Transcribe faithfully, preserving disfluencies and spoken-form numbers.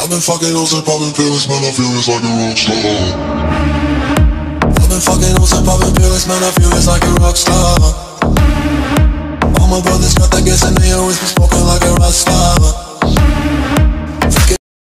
I've been fucking hoes and popping pills, man, I feel it's like a rock star. I've been fucking hoes and popping pills, man, I feel it's like a rock star. All my brothers got that gas and they always be smoking